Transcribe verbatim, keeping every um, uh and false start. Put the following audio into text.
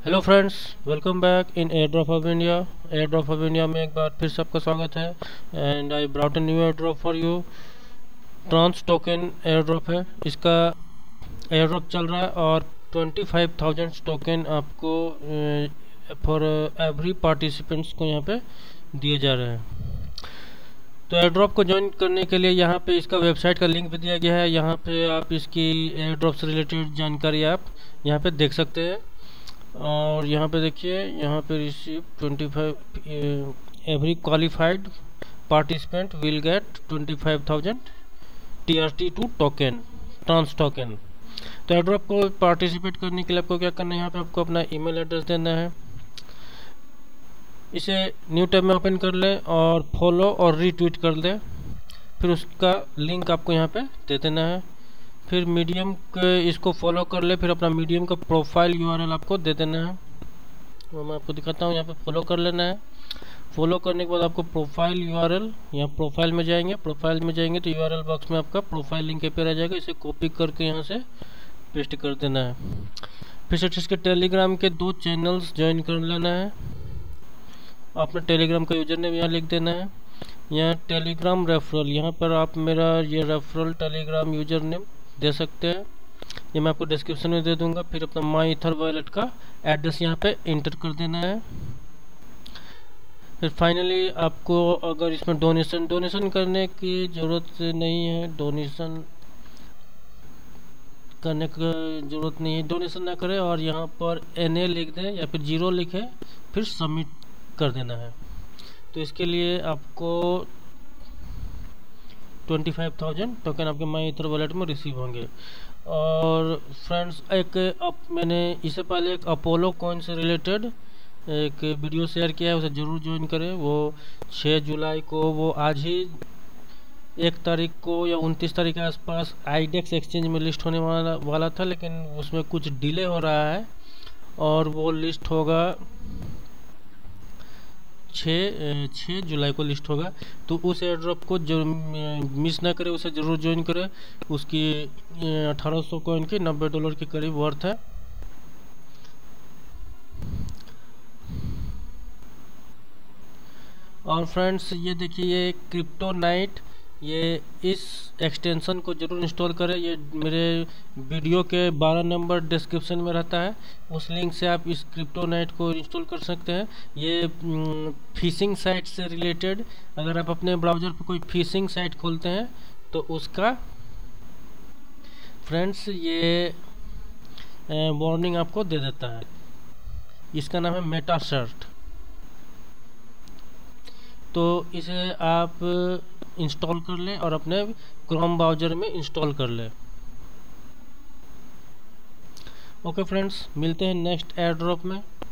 Hello friends, welcome back in air drop of India. Air drop of India में एक बार फिर सबका स्वागत है। And I brought a new air drop for you. Trans token air drop है, इसका एयर ड्रॉप चल रहा है और ट्वेंटी फाइव थाउजेंड टोकन आपको फॉर एवरी पार्टिसिपेंट्स को यहाँ पे दिए जा रहे हैं। तो एयर ड्रॉप को ज्वाइन करने के लिए यहाँ पे इसका वेबसाइट का लिंक भी दिया गया है। यहाँ पे आप इसकी एयर ड्रॉप से रिलेटेड जानकारी आप यहाँ पे देख सकते हैं। और यहाँ पे देखिए, यहाँ पे receive twenty five every qualified participant will get twenty five thousand T R T two token, trans token. तो एयर ड्रॉप को पार्टिसिपेट करने के लिए आपको क्या करना है, यहाँ पे आपको अपना ईमेल एड्रेस देना है। इसे न्यू टैब में ओपन कर ले और फॉलो और रीट्वीट कर ले। फिर उसका लिंक आपको यहाँ पे दे देना है। फिर मीडियम के इसको फॉलो कर ले, फिर अपना मीडियम का प्रोफाइल यूआरएल आपको दे देना है। वो मैं आपको दिखाता हूँ, यहाँ पे फॉलो कर लेना है। फॉलो करने के बाद आपको प्रोफाइल यूआरएल, यहाँ प्रोफाइल में जाएंगे। प्रोफाइल में जाएंगे तो यूआरएल बॉक्स में आपका प्रोफाइल लिंक पे आ जाएगा। इसे कॉपी करके यहाँ से पेस्ट कर देना है। फिर से इसके टेलीग्राम के दो चैनल्स ज्वाइन कर लेना है। अपना टेलीग्राम का यूजर नेम यहाँ लिख देना है। यहाँ टेलीग्राम रेफरल, यहाँ पर आप मेरा ये रेफरल टेलीग्राम यूजर नेम दे सकते हैं। ये मैं आपको डिस्क्रिप्शन में दे दूंगा। फिर अपना माई ईथर वॉलेट का एड्रेस यहाँ पे इंटर कर देना है। फिर फाइनली आपको अगर इसमें डोनेशन डोनेशन करने की ज़रूरत नहीं है, डोनेशन करने की ज़रूरत नहीं है, डोनेशन ना करें और यहाँ पर एन ए लिख दें या फिर जीरो लिखें, फिर सबमिट कर देना है। तो इसके लिए आपको ट्वेंटी फाइव थाउजेंड टोकन आपके माई ईथर वॉलेट में रिसीव होंगे। और फ्रेंड्स, एक अब मैंने इससे पहले एक अपोलो कॉइन से रिलेटेड एक वीडियो शेयर किया है, उसे ज़रूर ज्वाइन करें। वो छः जुलाई को, वो आज ही एक तारीख को या उनतीस तारीख के आसपास आईडेक्स एक्सचेंज में लिस्ट होने वाला वाला था, लेकिन उसमें कुछ डिले हो रहा है और वो लिस्ट होगा छः छः जुलाई को लिस्ट होगा। तो उस एयर ड्रॉप को जो मिस ना करे, उसे ज़रूर ज्वाइन करें। उसकी अठारह सौ कॉइन की नब्बे डॉलर के करीब वर्थ है। और फ्रेंड्स, ये देखिए, ये क्रिप्टो नाइट, ये इस एक्सटेंशन को जरूर इंस्टॉल करें। ये मेरे वीडियो के बारह नंबर डिस्क्रिप्शन में रहता है, उस लिंक से आप इस क्रिप्टो नाइट को इंस्टॉल कर सकते हैं। ये फिशिंग साइट से रिलेटेड, अगर आप अपने ब्राउज़र पर कोई फिशिंग साइट खोलते हैं तो उसका फ्रेंड्स ये वार्निंग आपको दे देता है। इसका नाम है मेटासर्ट। तो इसे आप इंस्टॉल कर लें और अपने क्रोम ब्राउज़र में इंस्टॉल कर लें। ओके फ्रेंड्स, मिलते हैं नेक्स्ट एयर ड्रॉप में।